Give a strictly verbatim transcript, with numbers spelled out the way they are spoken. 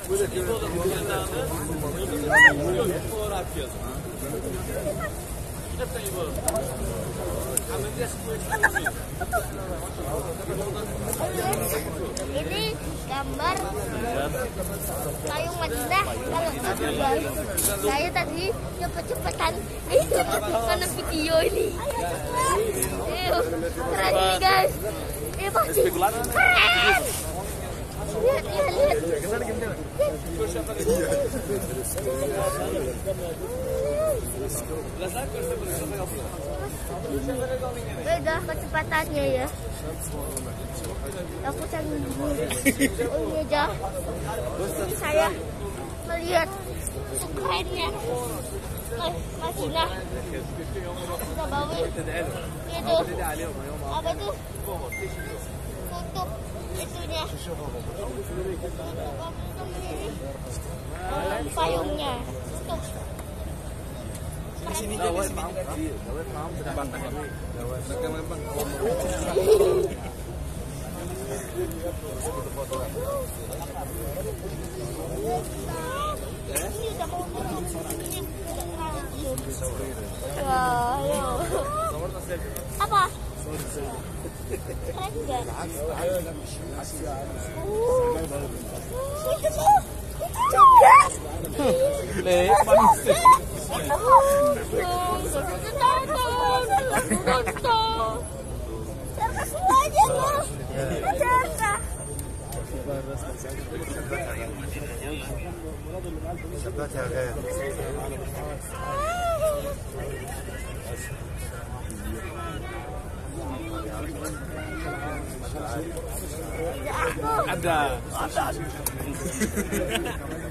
Ini gambar payung Madinah. Kalau aku guys, saya tadi cepet-cepetan itu karena video ini. Ew, keren ini guys. Eh pasti keren. Lihat, lihat, lihat. Beda kecepatannya ya. Aku canggih. Oh iya aja. Saya melihat kerennya. Madinah. Nabawi. Itu. Apa itu? Tutup itunya. Payungnya. Tutup. Di sini jadi sini. Gawat mau sudah bantang kami. Gawat mereka memang. Apa? Keren nggak? Juga. Le, manis. Ada. Ada.